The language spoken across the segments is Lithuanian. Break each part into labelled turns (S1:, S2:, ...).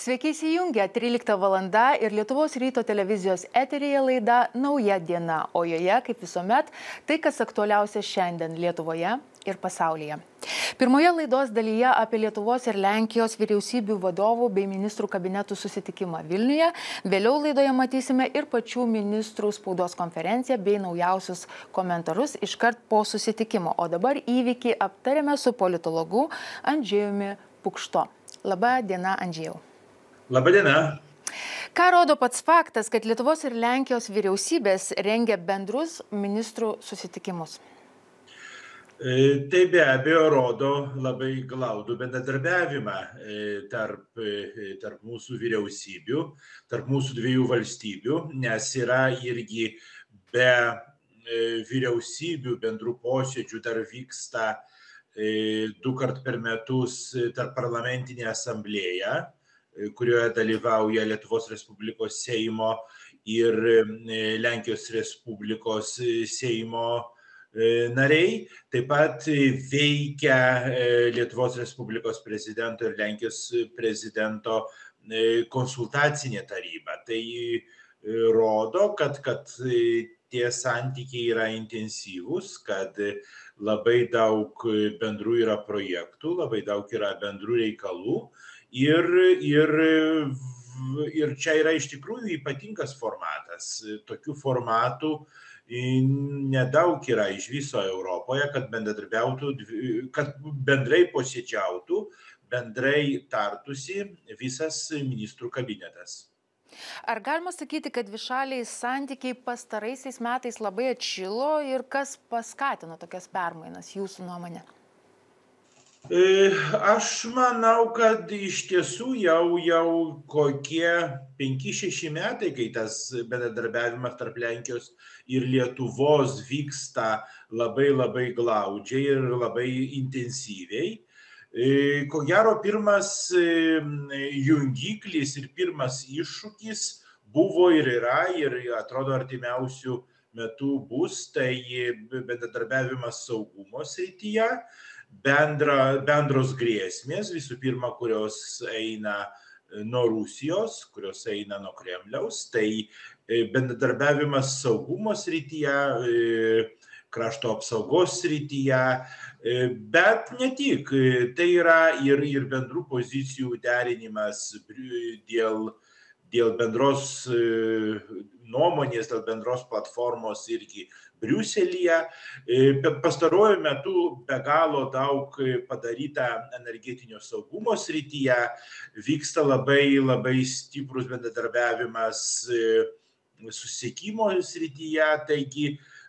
S1: Sveiki įsijungę, 13 valanda ir Lietuvos ryto televizijos eteryje laida Nauja diena, o joje, kaip visuomet, tai, kas aktualiausia šiandien Lietuvoje ir pasaulyje. Pirmoje laidos dalyje apie Lietuvos ir Lenkijos vyriausybių vadovų bei ministrų kabinetų susitikimą Vilniuje. Vėliau laidoje matysime ir pačių ministrų spaudos konferenciją bei naujausius komentarus iškart po susitikimo. O dabar įvykį aptarėme su politologu Andžejumi Pukšto. Labą dieną, Andžejau.
S2: Labą dieną.
S1: Ką rodo pats faktas, kad Lietuvos ir Lenkijos vyriausybės rengia bendrus ministrų susitikimus?
S2: Tai be abejo rodo labai glaudų bendradarbiavimą tarp mūsų vyriausybių, tarp mūsų dviejų valstybių, nes yra irgi be vyriausybių bendrų posėdžių dar vyksta 2 kart per metus tarp parlamentinė asamblėja, kurioje dalyvauja Lietuvos Respublikos Seimo ir Lenkijos Respublikos Seimo nariai. Taip pat veikia Lietuvos Respublikos prezidento ir Lenkijos prezidento konsultacinė taryba. Tai rodo, kad tie santykiai yra intensyvūs, kad labai daug bendrų yra projektų, labai daug yra bendrų reikalų ir čia yra iš tikrųjų ypatingas formatas. Tokių formatų nedaug yra iš viso Europoje, kad bendradarbiautų, kad bendrai posėdžiautų, bendrai tartųsi visas ministrų kabinetas.
S1: Ar galima sakyti, kad dvišaliai santykiai pastaraisiais metais labai atšilo ir kas paskatino tokias permainas, jūsų nuomonė?
S2: Aš manau, kad iš tiesų jau kokie 5-6 metai, kai tas bendradarbiavimas tarp Lenkijos ir Lietuvos vyksta labai glaudžiai ir labai intensyviai. Ko gero, pirmas jungiklis ir pirmas iššūkis buvo ir yra, ir atrodo artimiausių metų bus, tai bendradarbiavimas saugumo srityje, bendros grėsmės, visų pirma, kurios eina nuo Rusijos, kurios eina nuo Kremliaus, tai bendradarbiavimas saugumo srityje, krašto apsaugos srityje, bet ne tik. Tai yra ir bendrų pozicijų derinimas dėl bendros nuomonės, dėl bendros platformos irgi Briuselyje. Pastaruoju metu be galo daug padaryta energetinio saugumo srityje, vyksta labai stiprus bendradarbiavimas susisiekimo srityje, taigi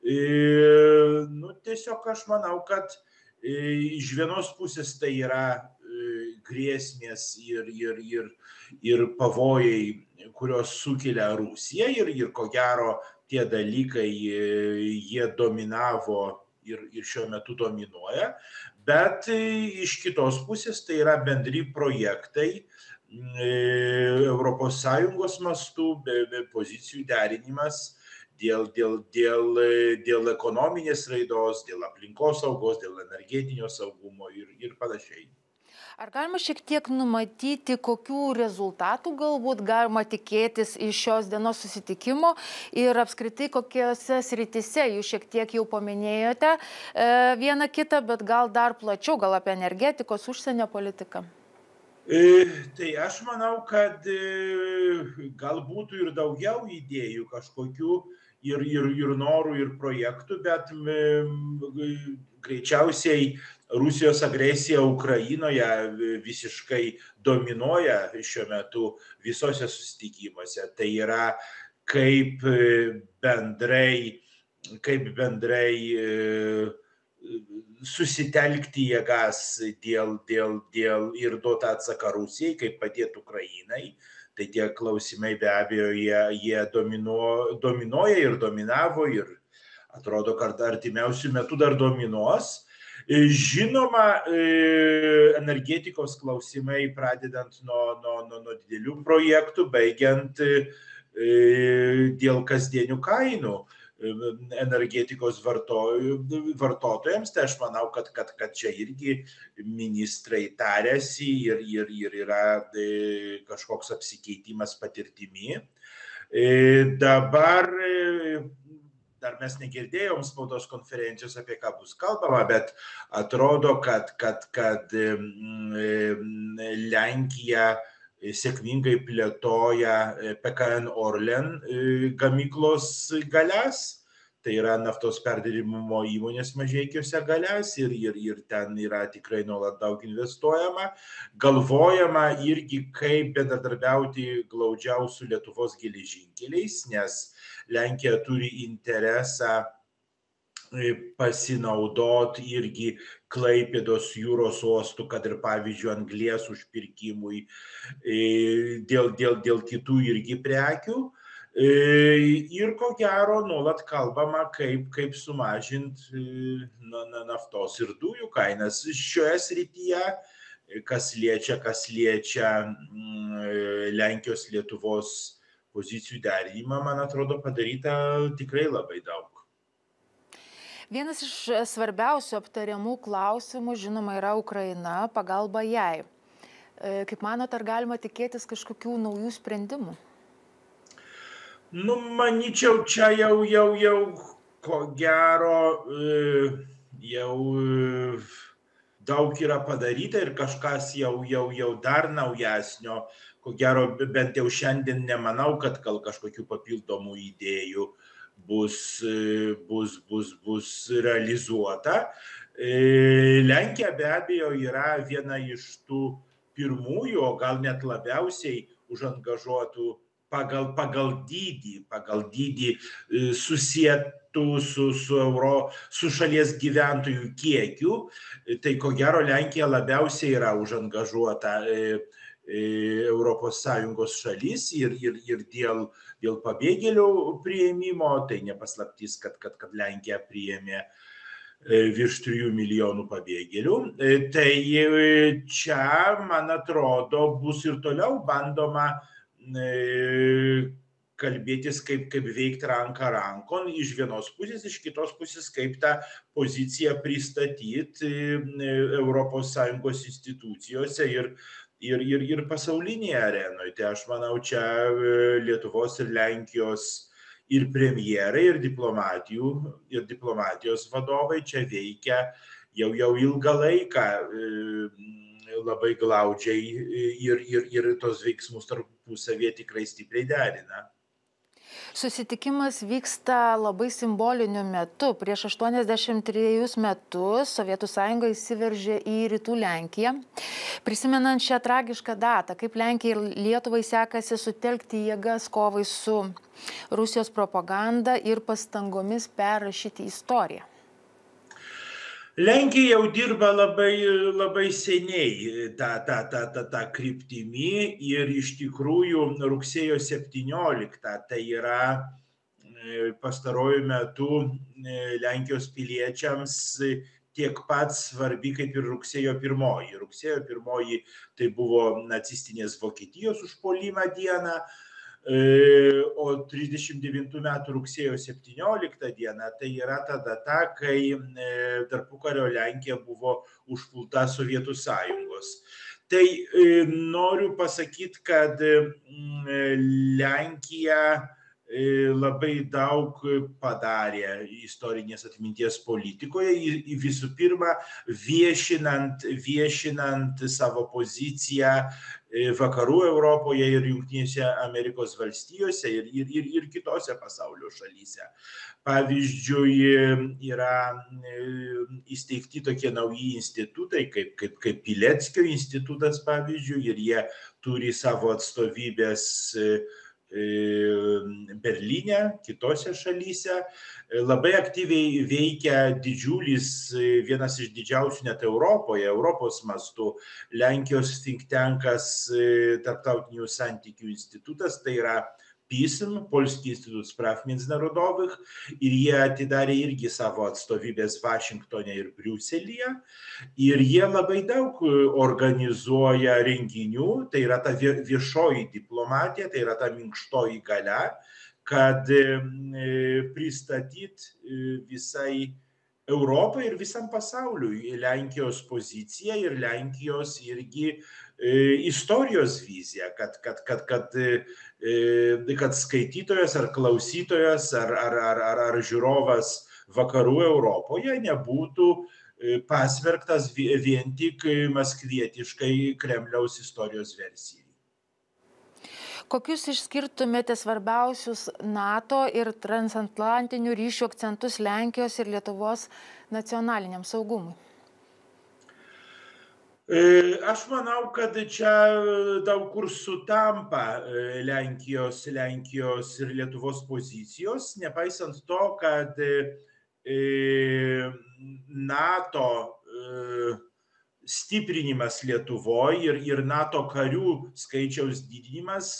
S2: tiesiog aš manau, kad iš vienos pusės tai yra grėsmės ir pavojai, kurios sukelia Rusija ir ko gero tie dalykai jie dominavo ir šiuo metu dominuoja, bet iš kitos pusės tai yra bendri projektai ES mastu, pozicijų derinimas dėl ekonominės raidos, dėl aplinkos saugos, dėl energetinio saugumo ir panašiai.
S1: Ar galima šiek tiek numatyti, kokių rezultatų galbūt galima tikėtis iš šios dienos susitikimo ir apskritai kokiose srityse, jūs šiek tiek jau paminėjote vieną kitą, bet gal dar plačiau, gal apie energetikos, užsienio politiką?
S2: Tai aš manau, kad gal būtų ir daugiau idėjų kažkokių ir norų, ir projektų, bet greičiausiai Rusijos agresija Ukrainoje visiškai dominuoja šiuo metu visose susitikimuose. Tai yra kaip bendrai susitelkti jėgas dėl ir duoti atsaką Rusijai, kaip padėti Ukrainai. Tai tie klausimai be abejo jie dominuoja ir dominavo ir atrodo, kad artimiausių metų dar dominuos. Žinoma, energetikos klausimai pradedant nuo didelių projektų, baigiant dėl kasdienių kainų. energetikos vartotojams, tai aš manau, kad čia irgi ministrai tarėsi ir yra kažkoks apsikeitimas patirtimi. Dabar dar mes negirdėjom spaudos konferencijos, apie ką bus kalbama, bet atrodo, kad Lenkija sėkmingai plėtoja PKN Orlen gamyklos galias, tai yra naftos perdirbimo įmonės Mažeikiuose galias ir ten yra tikrai nuolat daug investuojama. Galvojama irgi, kaip bendradarbiauti glaudžiau su Lietuvos geležinkeliais, nes Lenkija turi interesą pasinaudoti irgi Klaipėdos jūros uostų, kad ir pavyzdžiui anglies užpirkimui dėl kitų irgi prekių. Ir ko gero nuolat kalbama, kaip sumažinti naftos ir dujų kainas šioje srityje, kas liečia Lenkijos, Lietuvos pozicijų derinimą, man atrodo, padaryta tikrai labai daug.
S1: Vienas iš svarbiausių aptariamų klausimų, žinoma, yra Ukraina, pagalba jai. Kaip manot, ar galima tikėtis kažkokių naujų sprendimų?
S2: Manyčiau, čia jau ko gero jau daug yra padaryta ir kažkas jau dar naujesnio. Ko gero, bent jau šiandien nemanau, kad gal kažkokių papildomų idėjų bus realizuota. Lenkija be abejo yra viena iš tų pirmųjų, o gal net labiausiai užangažuotų pagal dydį susietų su šalies gyventojų kiekiu. Tai ko gero Lenkija labiausiai yra užangažuota ES šalis ir dėl pabėgėlių priėmimo, tai nepaslaptis, kad Lenkija priėmė virš 3 milijonų pabėgėlių. Tai čia, man atrodo, bus ir toliau bandoma kalbėtis, kaip veikti ranką rankon, iš vienos pusės, iš kitos pusės, kaip tą poziciją pristatyti ES institucijose ir pasaulinėje arenoje. Tai aš manau, čia Lietuvos ir Lenkijos ir premjerai, ir diplomatijos vadovai čia veikia jau ilgą laiką labai glaudžiai ir tos veiksmus tarpusavyje tikrai stipriai derina.
S1: Susitikimas vyksta labai simboliniu metu. Prieš 83 metus Sovietų Sąjunga įsiveržė į rytų Lenkiją. Prisimenant šią tragišką datą, kaip Lenkijai ir Lietuvai sekasi sutelkti jėgas kovai su Rusijos propaganda ir pastangomis perrašyti istoriją.
S2: Lenkija jau dirba labai seniai tą kryptimį ir iš tikrųjų rugsėjo 17, tai yra pastaruoju metu Lenkijos piliečiams tiek pat svarbi kaip ir rugsėjo 1. Rugsėjo 1 tai buvo nacistinės Vokietijos užpuolimo diena, o 39 metų rugsėjo 17 diena tai yra ta data, kai tarpukario Lenkija buvo užpulta Sovietų Sąjungos. Tai noriu pasakyti, kad Lenkija labai daug padarė istorinės atminties politikoje, visų pirma, viešinant savo poziciją vakarų Europoje ir Jungtinėse Amerikos valstijose ir kitose pasaulio šalyse. Pavyzdžiui, yra įsteigti tokie nauji institutai, kaip Pileckio institutas, pavyzdžiui, ir jie turi savo atstovybės Berlyne, kitose šalyse. Labai aktyviai veikia didžiulis, vienas iš didžiausių net Europos mastų, Lenkijos think tankas, Tarptautinių santykių institutas, tai yra PISM, Polski Instytut Spraw Międzynarodowych, ir jie atidarė irgi savo atstovybės Vašingtone ir Briuselyje. Ir jie labai daug organizuoja renginių, tai yra ta viešoji diplomatija, tai yra ta minkštoji galia, kad pristatyti visai Europai ir visam pasauliui Lenkijos poziciją ir Lenkijos irgi istorijos viziją, kad skaitytojas ar klausytojas ar žiūrovas vakarų Europoje nebūtų pasmerktas vien tik maskvietiškai Kremliaus istorijos versijai.
S1: Kokius išskirtumėte svarbiausius NATO ir transatlantinių ryšių akcentus Lenkijos ir Lietuvos nacionaliniam saugumui?
S2: Aš manau, kad čia daug kur sutampa Lenkijos ir Lietuvos pozicijos, nepaisant to, kad NATO stiprinimas Lietuvoje ir NATO karių skaičiaus didinimas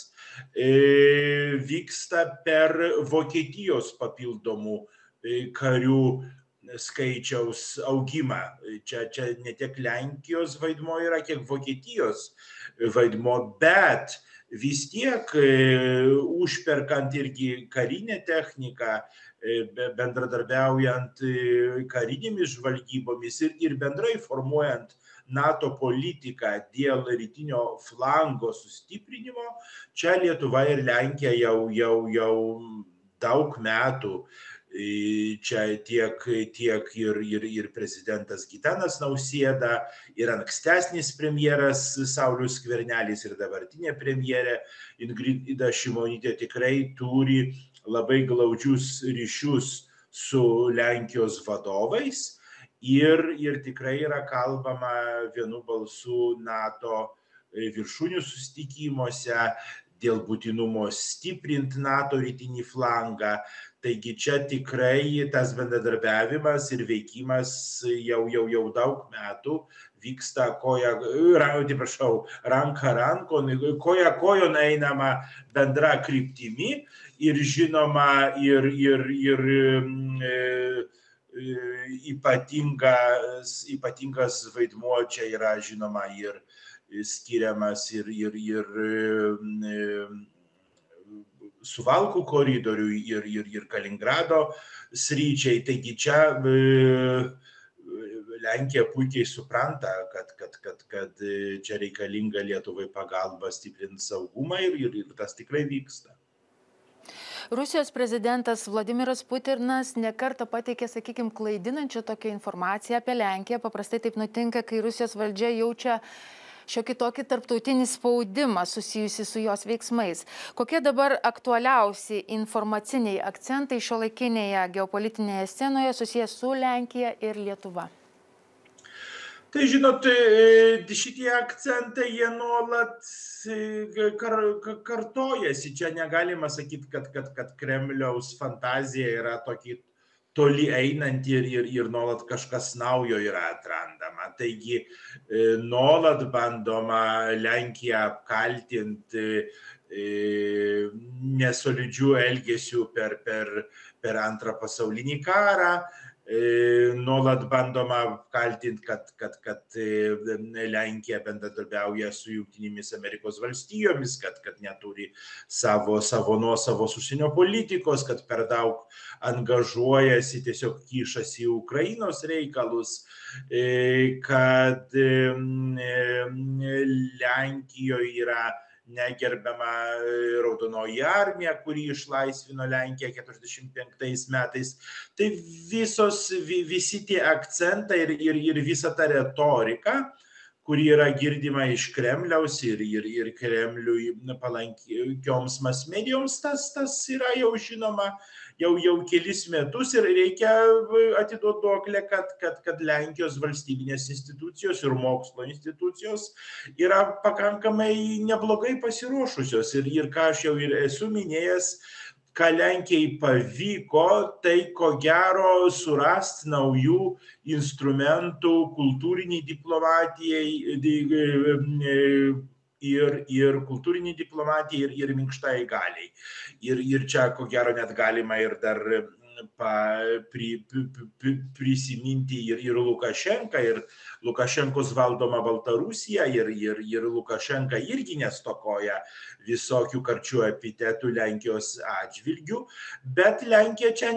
S2: vyksta per Vokietijos papildomų karių skaičiaus augimą. Čia ne tiek Lenkijos vaidmo yra, kiek Vokietijos vaidmo, bet vis tiek užperkant irgi karinę techniką, bendradarbiaujant karinėmis žvalgybomis ir bendrai formuojant NATO politiką dėl rytinio flango sustiprinimo, čia Lietuva ir Lenkija jau daug metų. Čia tiek ir prezidentas Gitanas Nausėda, ir ankstesnis premjeras Saulius Skvernelis, ir dabartinė premjerė Ingrida Šimonytė tikrai turi labai glaudžius ryšius su Lenkijos vadovais ir tikrai yra kalbama vienu balsu NATO viršūnių susitikimuose dėl būtinumo stiprinti NATO rytinį flangą. Taigi čia tikrai tas bendradarbiavimas ir veikimas jau daug metų vyksta ranka rankon, koja kojon einama bendra kryptimi ir žinoma ir ypatingas vaidmuo čia yra žinoma ir skiriamas ir Suvalkų koridoriui ir Kaliningrado sryčiai. Taigi čia Lenkija puikiai supranta, kad čia reikalinga Lietuvai pagalba stiprinti saugumą ir tas tikrai vyksta.
S1: Rusijos prezidentas Vladimiras Putinas nekartą pateikė, sakykime, klaidinančią tokią informaciją apie Lenkiją. Paprastai taip nutinka, kai Rusijos valdžia jaučia šiokį tokį tarptautinį spaudimą susijusi su jos veiksmais. Kokie dabar aktualiausi informaciniai akcentai šiuolaikinėje geopolitinėje scenoje susijęs su Lenkija ir Lietuva?
S2: Tai žinot, šitie akcentai jie nuolat kartojasi. Čia negalima sakyti, kad Kremliaus fantazija yra tokį toli einant ir nuolat kažkas naujo yra atrandama. Taigi nuolat bandoma Lenkiją apkaltinti nesolidžių elgesių per antrą pasaulinį karą. Nuolat bandoma kaltinti, kad Lenkija bendradarbiauja su Jungtinėmis Amerikos valstijomis, kad neturi savo nuosavos užsienio politikos, kad per daug angažuojasi, tiesiog kišasi į Ukrainos reikalus, kad Lenkijoje yra negerbiama Raudonoji armija, kuri išlaisvino Lenkiją 45 metais. Tai visi tie akcentai ir visa ta retorika, kuri yra girdima iš Kremliaus ir Kremliui palankioms masmedijoms, tas yra jau žinoma jau kelis metus ir reikia atiduoti duoklę, kad Lenkijos valstybinės institucijos ir mokslo institucijos yra pakankamai neblogai pasiruošusios. Ir ką aš jau ir esu minėjęs, ką Lenkijai pavyko, tai ko gero surasti naujų instrumentų kultūriniai diplomatijai ir kultūriniai diplomatijai ir minkštai galiai. Ir čia ko gero net galima ir dar prisiminti ir Lukašenką, ir Lukašenkos valdoma Baltarusija, ir Lukašenka irgi nestokoja visokių karčių epitetų Lenkijos atžvilgių, bet Lenkija čia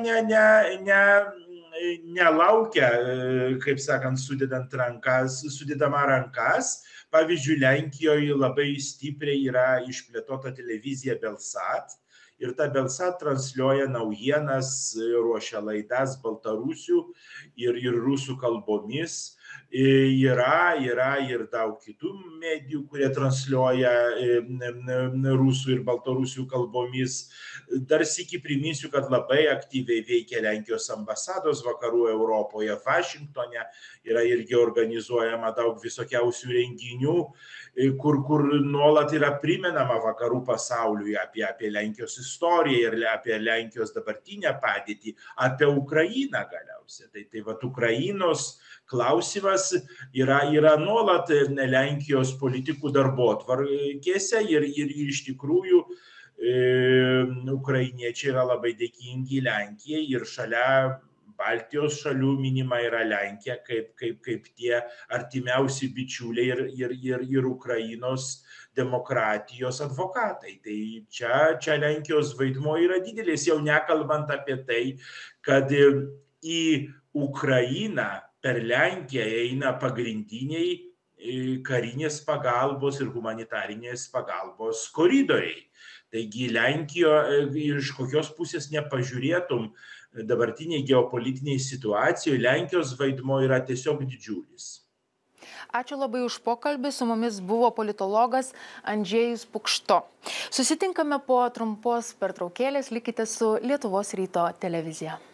S2: nelaukia, kaip sakant, sudedama rankas. Pavyzdžiui, Lenkijoje labai stipriai yra išplėtota televizija Belsat ir ta Belsat transliuoja naujienas, ruošia laidas baltarusių ir rusų kalbomis. Yra ir daug kitų medijų, kurie transliuoja rusų ir baltarusių kalbomis. Dar sykį priminsiu, kad labai aktyviai veikia Lenkijos ambasados vakarų Europoje, Vašingtone. Yra irgi organizuojama daug visokiausių renginių, kur nuolat yra primenama vakarų pasauliui apie Lenkijos istoriją ir apie Lenkijos dabartinę padėtį, apie Ukrainą galiausiai. Tai vat Ukrainos klausimas yra nuolat Lenkijos politikų darbotvarkėse ir iš tikrųjų ukrainiečiai yra labai dėkingi Lenkijai ir šalia Baltijos šalių minima yra Lenkija kaip tie artimiausi bičiuliai ir Ukrainos demokratijos advokatai. Tai čia Lenkijos vaidmuo yra didelis, jau nekalbant apie tai, kad į Ukrainą per Lenkiją eina pagrindiniai karinės pagalbos ir humanitarinės pagalbos koridoriai. Taigi Lenkijoje, iš kokios pusės nepažiūrėtum dabartiniai geopolitiniai situacijoje, Lenkijos vaidmuo yra tiesiog didžiulis.
S1: Ačiū labai už pokalbį. Su mumis buvo politologas Andžejus Pukšto. Susitinkame po trumpos pertraukėlės. Likite su Lietuvos ryto televizija.